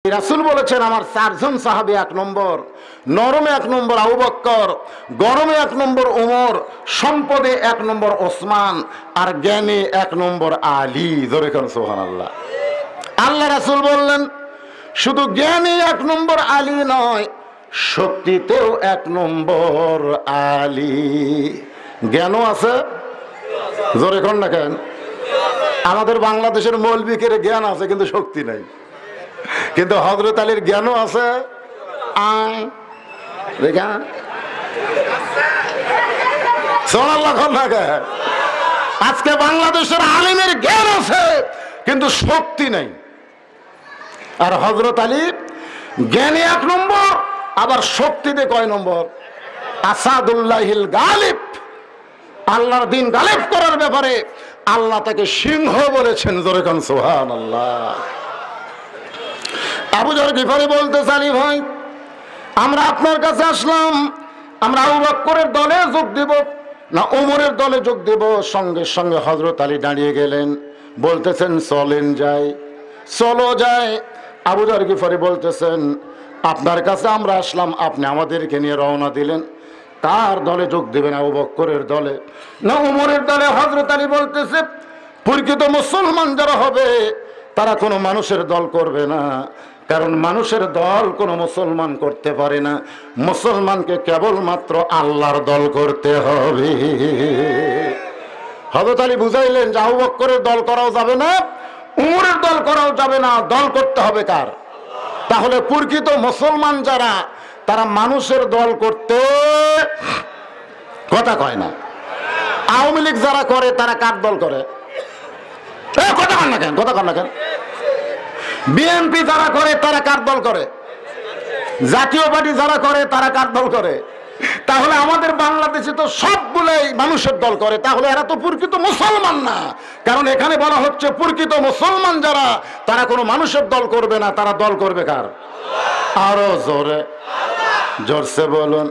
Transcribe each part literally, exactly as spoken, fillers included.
রাসূল বলেছেন আমার চারজন সাহাবী, এক নম্বর নরমে এক নম্বর আবু বকর, গরমে এক নম্বর ওমর, সম্পদে এক নম্বর ওসমান, আর জ্ঞানে এক নম্বর আলী। জোরে কোন সুবহানাল্লাহ। আল্লাহ রাসূল বললেন শুধু জ্ঞানে এক নম্বর আলী নয়, শক্তিতেও এক নম্বর আলী। জ্ঞানও আছে, জোরে কোন না কেন? আমাদের বাংলাদেশের মৌলবীকের জ্ঞান আছে কিন্তু শক্তি নাই, কিন্তু হযরত আলীর জ্ঞানও আছে। আয় দেখা আজকে বাংলাদেশের আলিমের জ্ঞান আছে কিন্তু শক্তি নাই। আর হযরত আলী জ্ঞানে এক নম্বর, আবার শক্তিতে কয় নম্বর? আসাদুল্লাহিল গালিব। আল্লাহর দিন গালিব করার ব্যাপারে আল্লাহ তাকে সিংহ বলেছেন। জোরে কোন সুবহানাল্লাহ। আবু যর গিফারি বলতেছে আলী ভাই, আমরা আপনার কাছে আসলাম, আমরা আবু বকরের দলে যোগ দেব না ওমরের দলে যোগ দেব? সঙ্গে সঙ্গে হযরত আলী দাঁড়িয়ে গেলেন, বলতেছেন চলেন যাই। চলো যায়। আবু যর গিফারি বলতেছেন আপনার কাছে আমরা আসলাম, আপনি আমাদেরকে নিয়ে রওনা দিলেন, কার দলে যোগ দেবেন? আবু বকরের দলে না ওমরের দলে? হযরত আলী বলতেছে প্রকৃত মুসলমান যারা হবে তারা কোনো মানুষের দল করবে না, কারণ মানুষের দল কোনো মুসলমান করতে পারে না। মুসলমানকে কেবলমাত্র আল্লাহর দল করতে হবে। হযরত আলী বুঝাইলেন যে আবু বকরের দল করাও যাবে না, উমরের দল করাও যাবে না, দল করতে হবে কার? তাহলে প্রকৃত মুসলমান যারা তারা মানুষের দল করতে কথা কয় না। আওয়ামী লীগ যারা করে তারা কার দল করে? কথা কন না কেন? কথা কন না কেন? বিএনপি যারা করে তারা কার দল করে? জাতীয় পার্টি যারা করে তারা কার দল করে? তাহলে আমাদের বাংলাদেশে তো সবগুলোই মানুষের দল করে, তাহলে এরা তো প্রকৃত মুসলমান না। কারণ এখানে বলা হচ্ছে প্রকৃত মুসলমান যারা তারা কোনো মানুষের দল করবে না, তারা দল করবে কার? আরো জোরে জোরসে বলুন।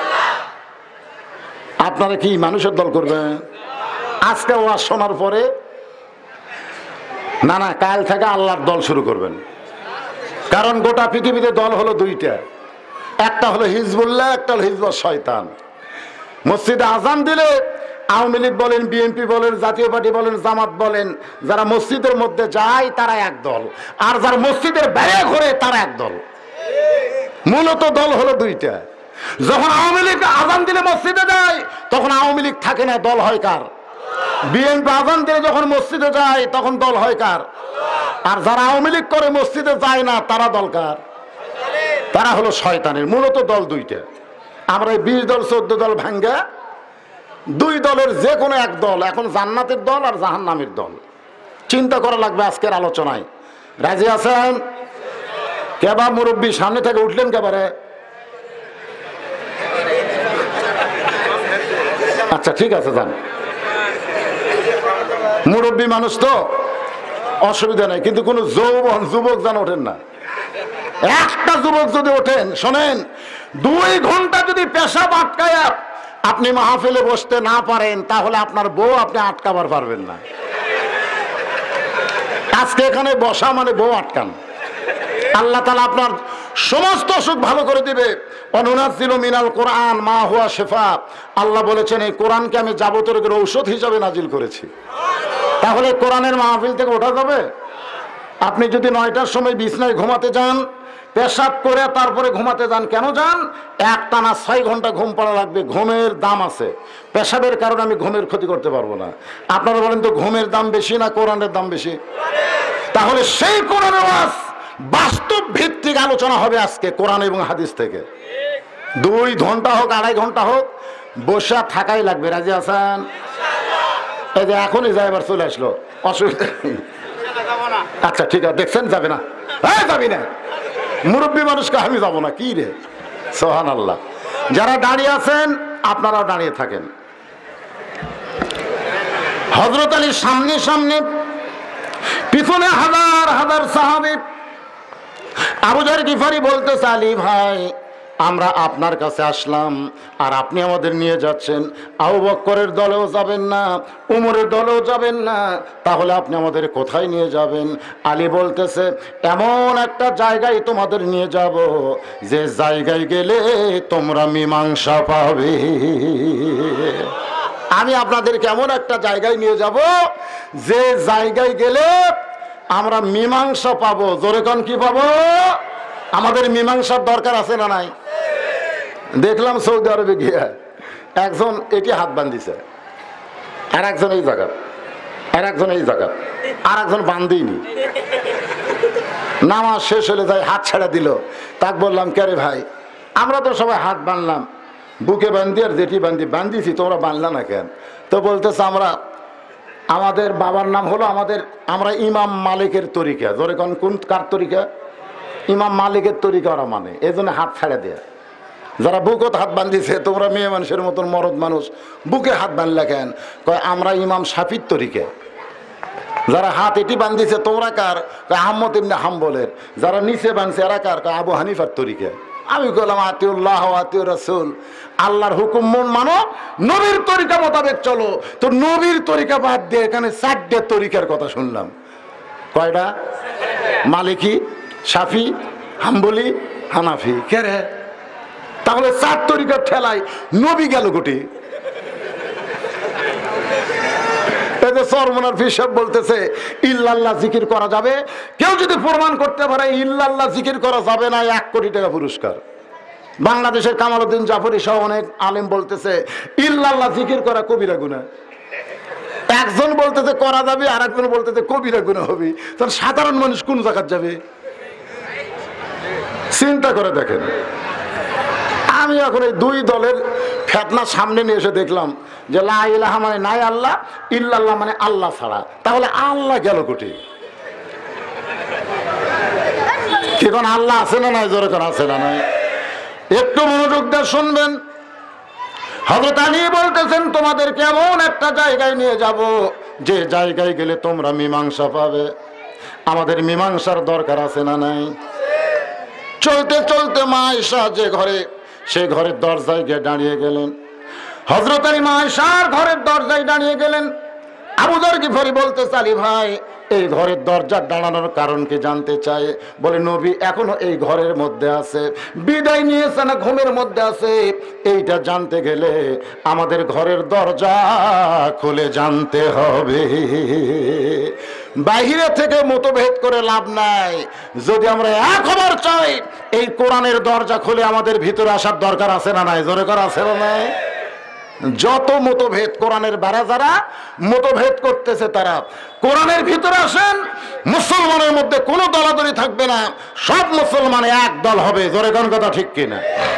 আপনারা কি মানুষের দল করবেন? আজকে ওয়াজ শোনার পরে না না কাল থেকে আল্লাহর দল শুরু করবেন। কারণ গোটা পৃথিবীতে দল হলো দুইটা, একটা হলো হিজবুল্লাহ, একটা হলো হিজবুল শয়তান। মসজিদে আজান দিলে আওয়ামী লীগ বলেন, বিএনপি বলেন, জাতীয় পার্টি বলেন, জামাত বলেন, যারা মসজিদের মধ্যে যায় তারা এক দল, আর যারা মসজিদের বাইরে ঘোরে তারা এক দল। মূলত দল হলো দুইটা। যখন আওয়ামী লীগ আজান দিলে মসজিদে যায় তখন আওয়ামী লীগ থাকে না, দল হয় কার? বিএনপি আজান দিলে যখন মসজিদে যায় তখন দল হয় কার? আর যারা আওয়ামী লীগ করে মসজিদে যায় না তারা দল কার? তারা হলো শয়তানের। মূলত দল দুইটা। আমরা এই বিশ দল চোদ্দ দল ভাঙ্গা দুই দলের যে কোনো এক দল, এখন জান্নাতের দল আর জাহান্নামের দল। চিন্তা করা লাগবে আজকের আলোচনায়। রাজি আছেন? কেবা মুরব্বী সামনে থেকে উঠলেন কেবারে? আচ্ছা ঠিক আছে, যান। মুরব্বী মানুষ তো অসুবিধা নেই, কিন্তু কোনো যৌবন যুবক যেন ওঠেন না। একটা যুবক যদি ওঠেন, শোনেন, দুই ঘন্টা যদি পেশাব আটকায় আপনি মাহফিলে বসতে না পারেন তাহলে আপনার বউ আপনি আটকাবার পারবেন না। আজকে এখানে বসা মানে বউ আটকান। আল্লাহ তাআলা আপনার সমস্ত অসুখ ভালো করে দিবে। অনুনাজ্জিলু মিনাল কোরআন মা হুয়া শিফা। আল্লাহ বলেছেন এই কোরআনকে আমি যাবতীয় রোগের ঔষধ হিসাবে নাজিল করেছি। তাহলে কোরআনের মাহফিল থেকে ওঠা যাবে? আপনি যদি নয়টার সময় বিছনায় ঘুমাতে যান, পেশাব করে তারপরে ঘুমাতে যান, কেন যান? একটানা ছয় ঘন্টা ঘুম পড়া লাগবে। ঘুমের দাম আছে, পেশাবের কারণে আমি ঘুমের ক্ষতি করতে পারবো না। আপনারা বলেন তো ঘুমের দাম বেশি না কোরআনের দাম বেশি? তাহলে সেই কোরআনের ওয়াজ বাস্তব ভিত্তিক আলোচনা হবে আজকে কোরআন এবং হাদিস থেকে। দুই ঘন্টা হোক আড়াই ঘন্টা হোক বসে থাকাই লাগবে। রাজি আছেন? এই যে এখনই যায়, এবার চলে আসলো, অসুবিধা নেই। আচ্ছা ঠিক আছে, দেখছেন যাবে না? হ্যাঁ যাবি না, মুরব্বী মানুষকে আমি যাবো না কি রে? সুবহানাল্লাহ। যারা দাঁড়িয়ে আছেন আপনারাও দাঁড়িয়ে থাকেন। হযরত আলীর সামনে সামনে, পিছনে হাজার হাজার সাহাবী। আবু যর গিফারি বলতেছে আলী ভাই আমরা আপনার কাছে আসলাম আর আপনি আমাদের নিয়ে যাচ্ছেন, আবু বকরের দলেও যাবেন না, উমরের দলেও যাবেন না, তাহলে আপনি আমাদের কোথায় নিয়ে যাবেন? আলী বলতেছে, এমন একটা জায়গায় তোমাদের নিয়ে যাব যে জায়গায় গেলে তোমরা মীমাংসা পাবে। আমি আপনাদেরকে এমন একটা জায়গায় নিয়ে যাব যে জায়গায় গেলে আমরা মীমাংসা পাবো। জোরে কোন কি পাবো? আমাদের মীমাংসার দরকার আছে না নাই? দেখলাম সৌদি আরবে গিয়ে একজন এটি হাত বান্ধিছে, আর একজন এই জায়গা, আর একজন এই জায়গা, আর একজন বান্ধিনি। নামাজ শেষ হলে যাই হাত ছেড়ে দিল। তাক বললাম, কে রে ভাই, আমরা তো সবাই হাত বাঁধলাম, বুকে বান্ধি আর যেটি বান্ধি বান্ধিছি, তোমরা বাঁধলা না কেন? তো বলতেছে, আমরা আমাদের বাবার নাম হলো আমাদের, আমরা ইমাম মালিকের তরিকা। জোরে কোন কোন কার তরিকা? ইমাম মালিকের তরিকা ওরা মানে, এই জন্য হাত ছেড়ে দেয়। যারা বুকত হাত বান্ধিছে, তোমরা মেয়ে মানুষের মতন মরদ মানুষ বুকে হাত বাঁধলে কেন? কয় আমরা ইমাম শাফির তরিকা। যারা হাত এটি বান্ধিছে, তোমরা কার? কয় আহমদ ইবনে হাম্বলের। যারা নিচে বাঁধছে এরা কার? কয় আবু হানিফার তরিকা। আমি বললাম, আতিউল্লাহ আতিউর রাসূল, আল্লাহর হুকুম মন মানো, নবীর তরিকা মোতাবেক চলো। তো নবীর তরিকা বাদ দিয়ে এখানে চারটে তরিকার কথা শুনলাম। কয়টা? মালিকি, শাফি, হাম্বলি, হানাফি। কে রে? তাহলে চার তরিকার ঠেলায় নবী গেল গোটি। সরমনার ফিসাব বলতেছে, ইল্লাল্লাহ জিকির করা যাবে। কেউ যদি প্রমাণ করতে পারে ইল্লাল্লাহ জিকির করা যাবে না, এক কোটি টাকা পুরস্কার। বাংলাদেশের কামাল উদ্দিন জাফরি সহ অনেক আলেম বলতেছে ইল্লাল্লাহ জিকির করা কবিরা গুনাহ। একজন বলতেছে করা যাবে, আর একজন বলতেছে কবিরা গুনাহ হবে। তাহলে সাধারণ মানুষ কোন জায়গায় যাবে? চিন্তা করে দেখেন। আমি এখন এই দুই দলের ফেতনা সামনে নিয়ে এসে দেখলাম যে লা ইলাহা মানে নাই আল্লাহ, ইল্লাল্লাহ মানে আল্লাহ ছাড়া। তাহলে আল্লাহ গেল কোটি? কি কোন আল্লাহ আছে না নাই? জোরে কোন আছে না নাই? একটু মনোযোগ দিয়ে শুনবেন। হযরত আলী বলতেছেন, তোমাদের কেমন একটা জায়গায় নিয়ে যাব যে জায়গায় গেলে তোমরা মীমাংসা পাবে। আমাদের মীমাংসার দরকার আছে না নাই? চলতে চলতে মা আয়েশা যে ঘরে, সেই ঘরের দরজায় গিয়ে দাঁড়িয়ে গেলেন। হযরত আলী মা আয়েশার ঘরের দরজায় দাঁড়িয়ে গেলেন। আবু যর গিফারি বলতে, আলী ভাই, এই ঘরের দরজা দাঁড়ানোর কারণ কি জানতে চাই? বলে, নবী এখনো এই ঘরের মধ্যে আছে, বিদায় নিয়েছে না ঘুমের মধ্যে আছে, এইটা জানতে গেলে আমাদের ঘরের দরজা খুলে জানতে হবে। বাহিরে থেকে মতভেদ করে লাভ নাই। যদি আমরা এক খবর চাই, এই কোরআনের দরজা খুলে আমাদের ভিতরে আসার দরকার আছে না নাই? জোরে করা আছে না নাই? যত মতভেদ, কোরআনের বাইরে যারা মতভেদ করতেছে তারা কোরআনের ভিতরে আসেন, মুসলমানের মধ্যে কোনো দলাদলি থাকবে না, সব মুসলমান এক দল হবে। জোরে কোন কথা ঠিক কিনা?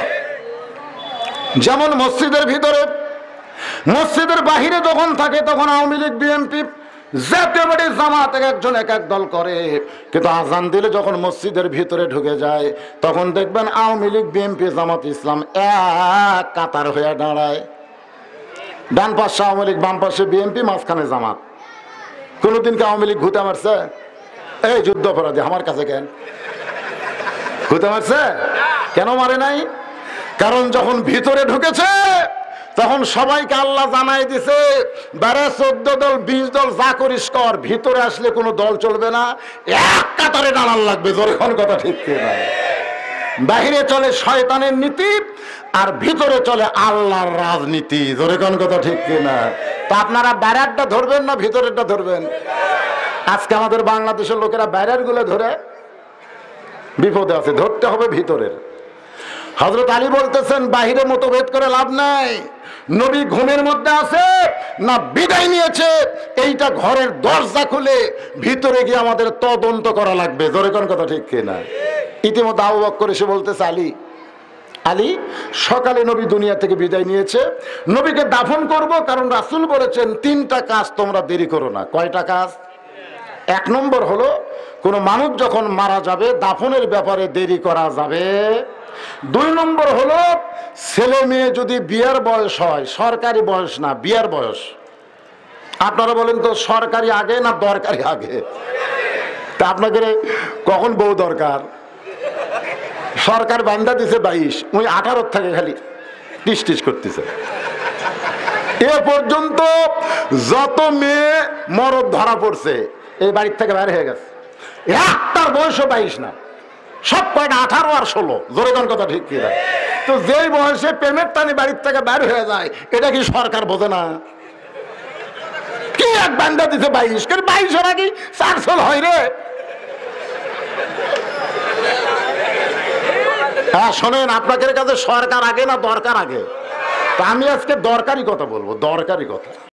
যেমন মসজিদের ভিতরে, মসজিদের বাহিরে যখন থাকে তখন আওয়ামী লীগ, বিএনপি, জাতীয় পার্টি, জামাত এক একজন এক এক দল করে, কিন্তু আজান দিলে যখন মসজিদের ভিতরে ঢুকে যায় তখন দেখবেন আওয়ামী লীগ, বিএনপি, জামাত ইসলাম এক কাতার হয়ে দাঁড়ায়। ডান পাশে আওয়ামী লীগ, বাম পাশে বিএনপি, মাঝখানে জামাত। কোনদিন কি আওয়ামী লীগ ঘুতে মারছে? এই যুদ্ধ অপরাধী আমার কাছে কেন ঘুতে মারছে? কেন মারে নাই? কারণ যখন ভিতরে ঢুকেছে তখন সবাইকে আল্লাহ জানাই দিছে, বারে চোদ্দ দল, বিশ দল, যা করিস কর, ভিতরে আসলে কোনো দল চলবে না, এক কাতারে দাঁড়ান লাগবে। জোরে কোন কথা ঠিক কিনা? বাহিরে চলে শয়তানের নীতি, আর ভিতরে চলে আল্লাহর রাজনীতি। জোরে কোন কথা ঠিক কিনা? তা আপনারা বাইরেরটা ধরবেন না ভিতরেরটা ধরবেন? আজকে আমাদের বাংলাদেশের লোকেরা বাইরের গুলো ধরে বিপদে আছে, ধরতে হবে ভিতরের। হযরত আলী বলতেছেন, বাহিরে মতভেদ করে লাভ নাই। নবী ঘুমের মধ্যে আছে না বিদায় নিয়েছে, এইটা ঘরের দরজা খুলে ভিতরে গিয়ে আমাদের তদন্ত করা লাগবে। জোরে কোন কথা ঠিক কিনা? ইতিমধ্যে আবু বকর এসে বলতেছে, আলী আলী সকালে নবী দুনিয়া থেকে বিদায় নিয়েছে, নবীকে দাফন করব, কারণ রাসূল বলেছেন তিনটা কাজ তোমরা দেরি করো না। কয়টা কাজ? এক নম্বর হলো, কোন মানুষ যখন মারা যাবে দাফনের ব্যাপারে দেরি করা যাবে। দুই নম্বর হলো, ছেলে মেয়ে যদি বিয়ার বয়স হয়, সরকারি বয়স না, বিয়ার বয়স। আপনারা বলেন তো সরকারি আগে না দরকারি আগে? তা আপনাদের কখন বউ দরকার? সরকার বান্ধা দিছে বাইশ, ওই আঠারোর থেকে খালি টিস টিস করতেছে। এ পর্যন্ত যত মেয়ে মরদ ধরা পড়ছে এই বাড়ির থেকে বের হয়ে গেছে, একটার বয়সও বাইশ না, সব কয়টা আঠারো আর ষোলো। জোরে কোন কথা ঠিক কি? তো যেই বয়সে প্রেমের টানে বাড়ির থেকে বের হয়ে যায়, এটা কি সরকার বোঝে না? কি এক বান্ধা দিছে বাইশ, বাইশ ওরা কি চার ষোল হয় রে? হ্যাঁ শোনেন, আপনাদের কাছে সরকার আগে না দরকার আগে? তা আমি আজকে দরকারি কথা বলবো, দরকারি কথা।